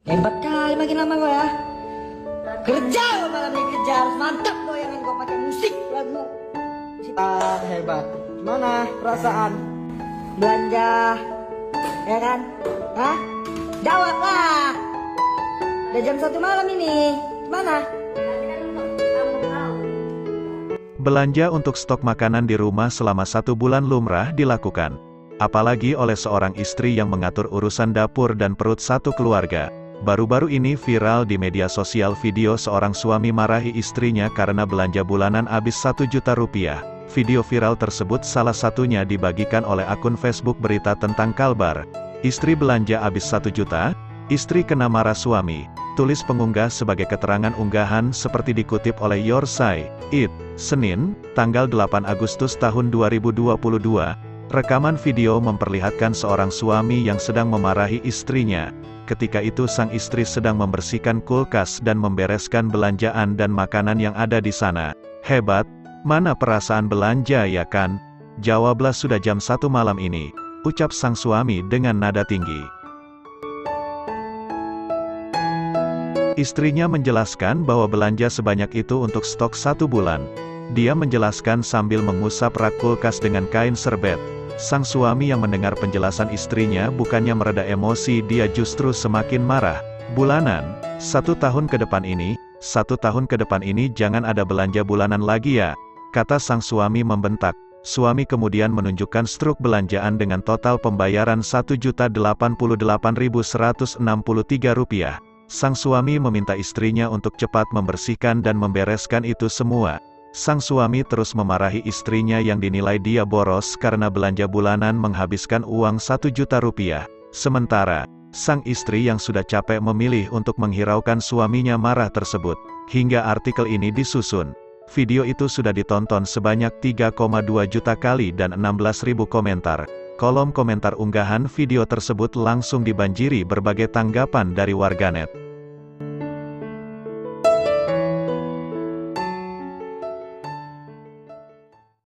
Hebat kali makin lama gue ya. Kerja gue malam ini kerja harus mantap gue yang gue pakai musik lagu. Hebat. Gimana perasaan belanja? Ya kan? Hah? Jawab lah. Udah jam 1 malam ini. Mana? Belanja untuk stok makanan di rumah selama 1 bulan lumrah dilakukan. Apalagi oleh seorang istri yang mengatur urusan dapur dan perut satu keluarga. Baru-baru ini viral di media sosial video seorang suami marahi istrinya karena belanja bulanan habis 1 juta rupiah. Video viral tersebut salah satunya dibagikan oleh akun Facebook berita tentang Kalbar. Istri belanja habis 1 juta, istri kena marah suami. Tulis pengunggah sebagai keterangan unggahan seperti dikutip oleh Yorsai, It, Senin, tanggal 8 Agustus tahun 2022. Rekaman video memperlihatkan seorang suami yang sedang memarahi istrinya. Ketika itu sang istri sedang membersihkan kulkas dan membereskan belanjaan dan makanan yang ada di sana. Hebat, mana perasaan belanja ya kan? Jawablah sudah jam 1 malam ini, ucap sang suami dengan nada tinggi. Istrinya menjelaskan bahwa belanja sebanyak itu untuk stok 1 bulan. Dia menjelaskan sambil mengusap rak kulkas dengan kain serbet. Sang suami yang mendengar penjelasan istrinya bukannya mereda emosi, dia justru semakin marah. Bulanan, 1 tahun ke depan ini, 1 tahun ke depan ini jangan ada belanja bulanan lagi ya, kata sang suami membentak. Suami kemudian menunjukkan struk belanjaan dengan total pembayaran Rp1.088.163. Sang suami meminta istrinya untuk cepat membersihkan dan membereskan itu semua. Sang suami terus memarahi istrinya yang dinilai dia boros karena belanja bulanan menghabiskan uang 1 juta rupiah. Sementara, sang istri yang sudah capek memilih untuk menghiraukan suaminya marah tersebut. Hingga artikel ini disusun. Video itu sudah ditonton sebanyak 3,2 juta kali dan 16.000 komentar. Kolom komentar unggahan video tersebut langsung dibanjiri berbagai tanggapan dari warganet.